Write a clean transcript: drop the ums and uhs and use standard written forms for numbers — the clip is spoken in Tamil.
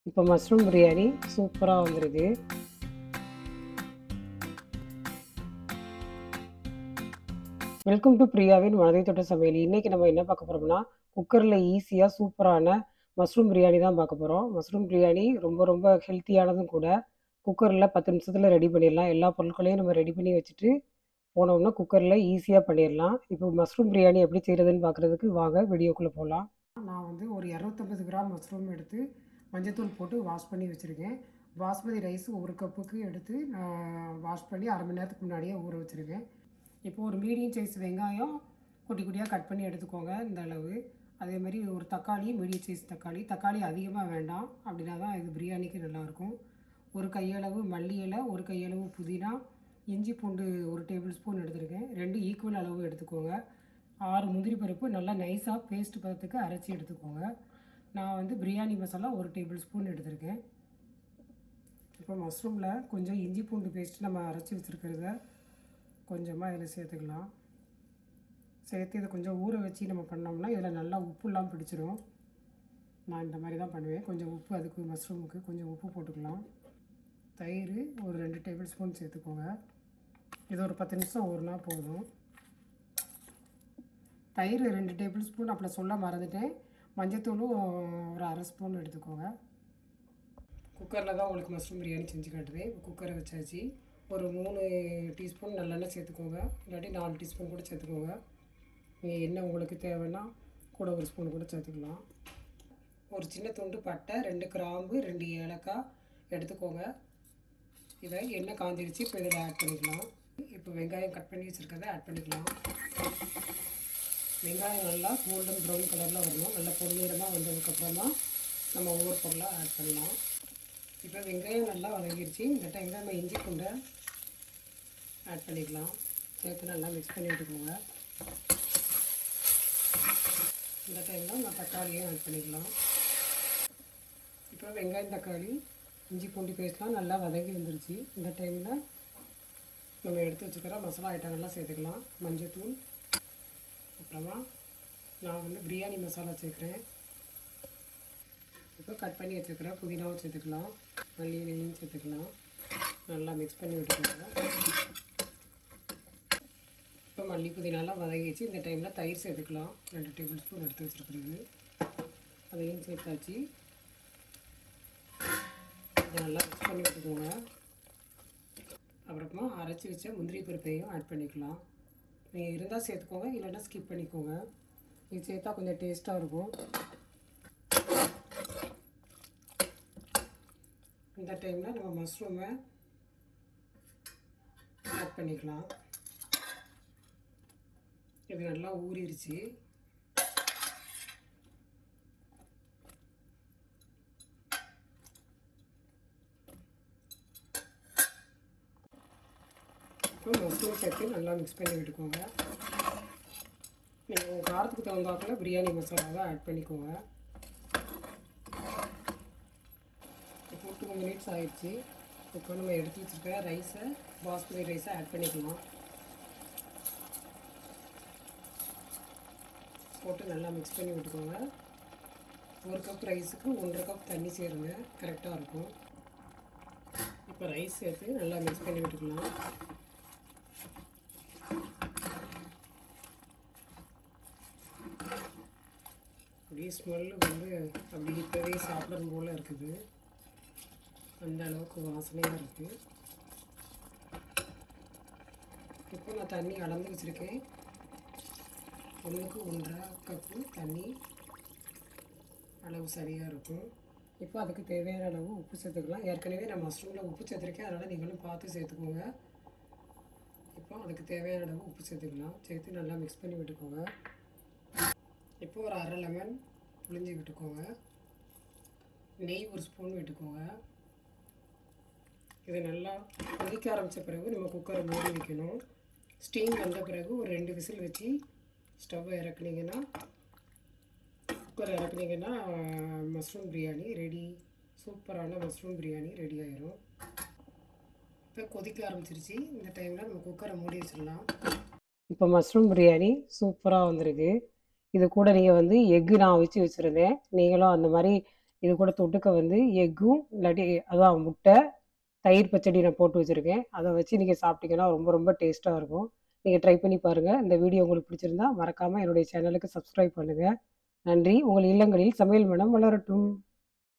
இப்போ மஷ்ரூம் பிரியாணி சூப்பராக வந்திருக்கு. வெல்கம் டு பிரியாவின் மனதை தொட்ட சமையல். இன்னைக்கு நம்ம என்ன பார்க்க போறோம்னா, குக்கர்ல ஈஸியா சூப்பரான மஷ்ரூம் பிரியாணி தான் பார்க்க போறோம். மஷ்ரூம் பிரியாணி ரொம்ப ரொம்ப ஹெல்த்தியானதும் கூட. குக்கர்ல 10 நிமிஷத்துல ரெடி பண்ணிடலாம். எல்லா பொருட்களையும் நம்ம ரெடி பண்ணி வச்சுட்டு போனோம்னா, குக்கர்ல ஈஸியா பண்ணிடலாம். இப்போ மஷ்ரூம் பிரியாணி எப்படி செய்றதுன்னு பார்க்குறதுக்கு வாங்க வீடியோக்குள்ள போலாம். நான் வந்து ஒரு 250 கிராம் மஷ்ரூம் எடுத்து மஞ்சத்தூள் போட்டு வாஷ் பண்ணி வச்சுருக்கேன். பாஸ்மதி ரைஸ் 1 கப்புக்கு எடுத்து நான் வாஷ் பண்ணி 1/2 மணி நேரத்துக்கு முன்னாடியே ஊற வச்சுருக்கேன். இப்போ ஒரு மீடியம் சைஸ் வெங்காயம் குட்டி குட்டியாக கட் பண்ணி எடுத்துக்கோங்க இந்த அளவு. அதேமாதிரி ஒரு தக்காளி, மீடியம் சைஸ் தக்காளி. தக்காளி அதிகமாக வேண்டாம், அப்படின்னா தான் இது பிரியாணிக்கு நல்லாயிருக்கும். ஒரு கையளவு மல்லி இலை, ஒரு கையளவு புதினா, இஞ்சி பூண்டு 1 டேபிள் ஸ்பூன் எடுத்துருக்கேன். 2 ஈக்குவல் அளவு எடுத்துக்கோங்க. 6 முந்திரி பருப்பு நல்லா நைஸாக பேஸ்ட் பதத்துக்கு அரைச்சி எடுத்துக்கோங்க. நான் வந்து பிரியாணி மசாலா 1 டேபிள் ஸ்பூன் எடுத்திருக்கேன். இப்போ மஷ்ரூமில் கொஞ்சம் இஞ்சி பூண்டு பேஸ்ட் நம்ம அரைச்சி வச்சுருக்கிறத கொஞ்சமாக இதில் சேர்த்துக்கலாம். சேர்த்து இதை கொஞ்சம் ஊற வச்சு நம்ம பண்ணோம்னா இதில் நல்லா உப்புலாம் பிடிச்சிரும். நான் இந்த மாதிரி தான் பண்ணுவேன். கொஞ்சம் உப்பு, அதுக்கு மஷ்ரூமுக்கு கொஞ்சம் உப்பு போட்டுக்கலாம். தயிர் ஒரு 2 டேபிள் ஸ்பூன் சேர்த்துக்கோங்க. இது ஒரு 10 நிமிஷம் ஊறினா போதும். தயிர் 2 டேபிள் ஸ்பூன், அப்புறம் சொல்ல மறந்துட்டேன். மஞ்சத்தூளும் ஒரு 1/2 ஸ்பூன் எடுத்துக்கோங்க. குக்கரில் தான் உங்களுக்கு மஷ்ரூம் பிரியாணி செஞ்சு காட்டுவேன். குக்கரை வச்சாச்சு. ஒரு 3 டீஸ்பூன் நல்லெண்ணெய் சேர்த்துக்கோங்க, இல்லாட்டி 4 டீஸ்பூன் கூட சேர்த்துக்கோங்க. நீங்கள் எண்ணெய் உங்களுக்கு தேவைன்னா கூட ஒரு ஸ்பூன் கூட சேர்த்துக்கலாம். ஒரு சின்ன துண்டு பட்டை, 2 கிராம்பு, 2 ஏலக்காய் எடுத்துக்கோங்க. இதை எண்ணெய் காஞ்சிருச்சு. இப்போ இதில் ஆட் பண்ணிக்கலாம். இப்போ வெங்காயம் கட் பண்ணி வச்சுருக்கதை ஆட் பண்ணிக்கலாம். வெங்காயம் நல்லா கோல்டன் ப்ரௌன் கலரில் வரணும். நல்லா பொன்னிறமாக வந்ததுக்கப்புறமா நம்ம ஒவ்வொரு பொருளாக ஆட் பண்ணலாம். இப்போ வெங்காயம் நல்லா வதங்கிடுச்சு. இந்த டைமில் நம்ம இஞ்சி பூண்டை ஆட் பண்ணிக்கலாம். சேர்த்து நல்லா மிக்ஸ் பண்ணி விட்டுக்கோங்க. இந்த டைமில் நம்ம தக்காளியும் ஆட் பண்ணிக்கலாம். இப்போ வெங்காயம், தக்காளி, இஞ்சி பூண்டு பேஸ்ட்லாம் நல்லா வதங்கி வந்துருச்சு. இந்த டைமில் நம்ம எடுத்து வச்சுக்கிற மசாலா ஐட்டங்கள்லாம் சேர்த்துக்கலாம். மஞ்சத்தூள், அப்புறமா நான் வந்து பிரியாணி மசாலா சேர்க்குறேன். இப்போ கட் பண்ணி வச்சுருக்கிறேன் புதினாவும் சேர்த்துக்கலாம், மல்லி இலையும் சேர்த்துக்கலாம். நல்லா மிக்ஸ் பண்ணி விட்டுக்கோங்க. இப்போ மல்லி புதினாலாம் வதங்கிச்சு. இந்த டைமில் தயிர் சேர்த்துக்கலாம். 2 டேபிள் ஸ்பூன் எடுத்து வச்சுருக்குறது, அதையும் சேர்த்தாச்சு. இதை நல்லா மிக்ஸ் பண்ணி விட்டுக்கோங்க. அப்புறமா அரைச்சி வச்ச முந்திரி பருப்பையும் ஆட் பண்ணிக்கலாம். நீங்கள் இருந்தால் சேர்த்துக்கோங்க, இல்லைன்னா ஸ்கிப் பண்ணிக்கோங்க. இது சேர்த்தா கொஞ்சம் டேஸ்ட்டாக இருக்கும். இந்த டைமில் நம்ம மஷ்ரூமை ஆட் பண்ணிக்கலாம். இது நல்லா ஊறிடுச்சு. இப்போ மஷ்ரூம் சேர்த்து நல்லா மிக்ஸ் பண்ணி விட்டுக்கோங்க. நீங்கள் உங்கள் காரத்துக்கு தகுந்தாப்பில் பிரியாணி மசாலாவை ஆட் பண்ணிக்கோங்க. இப்போ 2 மினிட்ஸ் ஆகிடுச்சு. இப்போ நம்ம எடுத்து வச்சுருக்க ரைஸை, பாஸ்மதி ரைஸை ஆட் பண்ணிக்கலாம். போட்டு நல்லா மிக்ஸ் பண்ணி விட்டுக்கோங்க. 1 கப் ரைஸுக்கு 1.5 கப் தண்ணி சேருங்க, கரெக்டாக இருக்கும். இப்போ ரைஸ் சேர்த்து நல்லா மிக்ஸ் பண்ணி விட்டுக்கலாம். அப்படியே ஸ்மெல்லு வந்து அப்படி இப்போவே சாப்பிடும் போல் இருக்குது. அந்த அளவுக்கு வாசனையாக இருக்குது. இப்போ நான் தண்ணி அளந்து வச்சுருக்கேன். 1க்கு 1.5 கப்பு தண்ணி அளவு சரியாக இருக்கும். இப்போ அதுக்கு தேவையான அளவு உப்பு சேர்த்துக்கலாம். ஏற்கனவே நான் மஷ்ரூமில் உப்பு சேர்த்துருக்கேன், அதனால் நீங்களும் பார்த்து சேர்த்துக்கோங்க. இப்போ அதுக்கு தேவையான அளவு உப்பு சேர்த்துக்கலாம். சேர்த்து நல்லா மிக்ஸ் பண்ணி விட்டுக்கோங்க. இப்போ ஒரு 1/2 லெமன் புளிஞ்சு விட்டுக்கோங்க. நெய் 1 ஸ்பூன் விட்டுக்கோங்க. இது நல்லா கொதிக்க ஆரம்பித்த பிறகு நம்ம குக்கரை மூடி வைக்கணும். ஸ்டீம் வந்த பிறகு ஒரு 2 விசில் வச்சு ஸ்டவ்வை இறக்குனீங்கன்னா, குக்கரை இறக்குனீங்கன்னா மஷ்ரூம் பிரியாணி ரெடி. சூப்பரான மஷ்ரூம் பிரியாணி ரெடி ஆயிரும். இப்போ கொதிக்க ஆரம்பிச்சிருச்சு. இந்த டைமில் நம்ம குக்கரை மூடி வச்சிடலாம். இப்போ மஷ்ரூம் பிரியாணி சூப்பராக வந்திருக்கு. இது கூட நீங்கள் வந்து எக்கு நான் வச்சுருந்தேன். நீங்களும் அந்த மாதிரி இது கூட தொட்டுக்க வந்து எக்கும் இல்லாட்டி அதான் முட்டை, தயிர் பச்சடி நான் போட்டு வச்சிருக்கேன். அத வச்சு நீங்க சாப்பிட்டீங்கன்னா ரொம்ப ரொம்ப டேஸ்ட்டா இருக்கும். நீங்க ட்ரை பண்ணி பாருங்க. இந்த வீடியோ உங்களுக்கு பிடிச்சிருந்தா மறக்காம என்னுடைய சேனலுக்கு சப்ஸ்கிரைப் பண்ணுங்க. நன்றி. உங்கள் இல்லங்களில் சமையல் மனம் வளரட்டும்.